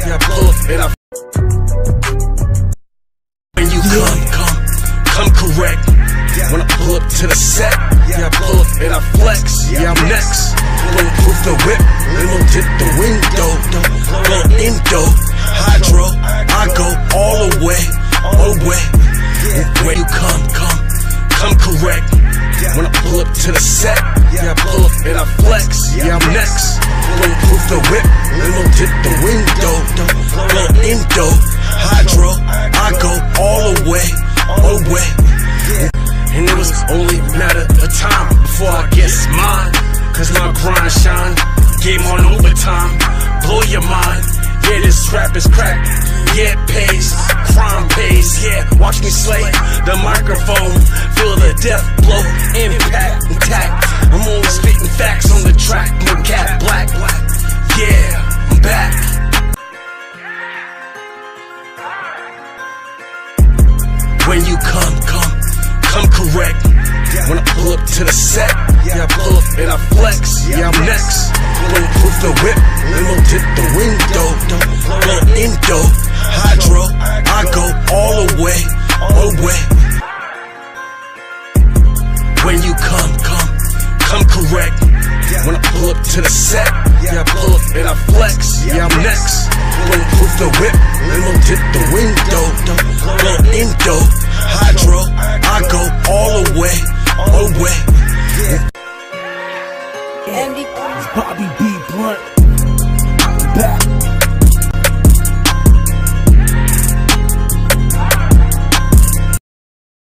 Yeah, I pull up and I. When you come correct. When I pull up to the set, yeah, I pull up and I flex. Yeah, I'm next. Bulletproof the whip, limo tip the window. Blow indo, hydro, I go all the way. When you come correct. When I pull up to the set, yeah, I pull up and I flex. Yeah, I'm next. Bulletproof the whip, limo tip the window. Blow indo, hydro, I go all the way. And it was only a matter of time before I get mine. Cause my grind shine, game on overtime, blow your mind. Yeah, this rap is crack, yeah, it pays, crime pays. Yeah, watch me slay the microphone, feel the death blow, impact, intact. I'm always spitting facts on the track, no cap black. Yeah, I'm back. When you come correct. When I pull up to the set, yeah, I pull up and I flex. Yeah, I'm next. Bulletproof the whip, limo tip the window. Blow indo, hydro, I go all the way. When you come correct. When I pull up to the set, yeah, I pull up and I flex. Yeah, I'm next. Bulletproof the whip, limo tip the window. Blow indo, hydro, I go all the way.